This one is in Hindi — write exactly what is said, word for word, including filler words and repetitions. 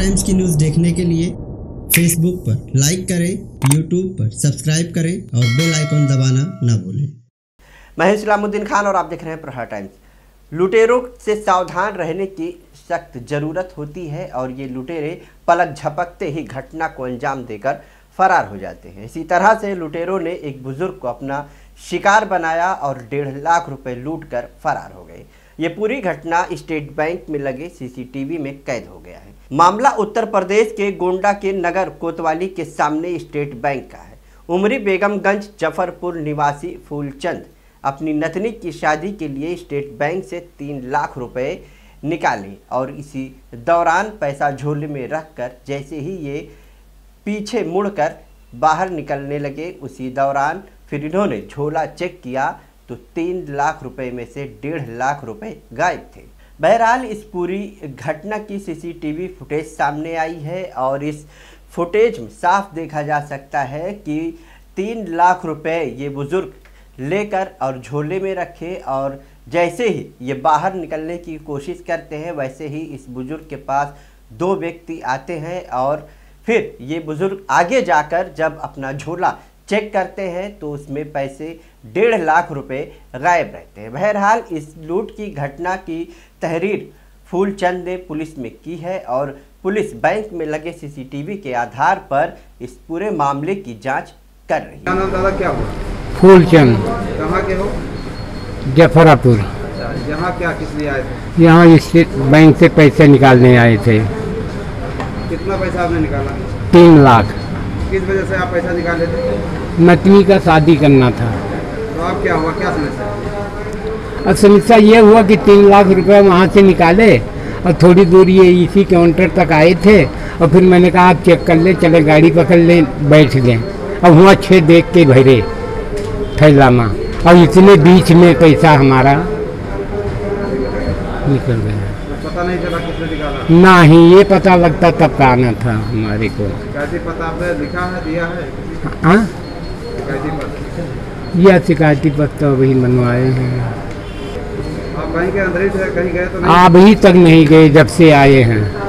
टाइम्स की न्यूज़ देखने के लिए फेसबुक पर लाइक करें, यूट्यूब पर सब्सक्राइब करें और बेल आइकन दबाना ना भूलें। मैं इस्लामुद्दीन खान और आप देख रहे हैं प्रहार टाइम्स। लुटेरों से सावधान रहने की सख्त ज़रूरत होती है और ये लुटेरे पलक झपकते ही घटना को अंजाम देकर फरार हो जाते हैं। इसी तरह से लुटेरों ने एक बुजुर्ग को अपना शिकार बनाया और डेढ़ लाख रुपए लूट कर फरार हो गए। ये पूरी घटना स्टेट बैंक में लगे सीसीटीवी में कैद हो गया है। मामला उत्तर प्रदेश के गोंडा के नगर कोतवाली के सामने स्टेट बैंक का है। उमरी बेगमगंज जफरपुर निवासी फूलचंद अपनी नतनी की शादी के लिए स्टेट बैंक से तीन लाख रुपए निकाले और इसी दौरान पैसा झोले में रखकर जैसे ही ये पीछे मुड़कर बाहर निकलने लगे, उसी दौरान फिर इन्होंने झोला चेक किया तो तीन लाख रुपए में से डेढ़ लाख रुपए गायब थे। बहरहाल इस पूरी घटना की सीसीटीवी फुटेज सामने आई है और इस फुटेज में साफ देखा जा सकता है कि तीन लाख रुपए ये बुजुर्ग लेकर और झोले में रखे और जैसे ही ये बाहर निकलने की कोशिश करते हैं वैसे ही इस बुजुर्ग के पास दो व्यक्ति आते हैं और फिर ये बुजुर्ग आगे जाकर जब अपना झोला चेक करते हैं तो उसमें पैसे डेढ़ लाख रुपए गायब रहते हैं। बहरहाल इस लूट की घटना की तहरीर फूलचंद ने पुलिस में की है और पुलिस बैंक में लगे सीसीटीवी के आधार पर इस पूरे मामले की जांच कर रही है। क्या नाम दादा, क्या हुआ? फूलचंद। कहाँ के हो? जफरापुर। यहाँ क्या किस लिए आए थे? यहाँ स्टेट बैंक से पैसे निकालने आए थे। कितना पैसा आपने निकाला? तीन लाख। किस वजह से आप पैसा निकाले थे? नतनी का शादी करना था। तो आप क्या हुआ, क्या समस्या? अब समस्या ये हुआ कि तीन लाख रुपए वहाँ से निकाले और थोड़ी दूर ये इसी काउंटर तक आए थे और फिर मैंने कहा आप चेक कर ले, चले गाड़ी पकड़ लें, बैठ लें। अब हुआ छः देख के भरे थैला में और इतने बीच में पैसा हमारा निकल गया। तो पता नहीं चला किसने निकाला? ना ही ये पता लगता तब का आना था हमारे को। कैसी पता आपने लिखा है, दिया है? हाँ, कैसी पता? यह शिकायती पत्र अभी मनवाए हैं। आप बैंक के अंदर ही थे, कहीं गए तो नहीं? अभी तक नहीं गए जब से आए हैं।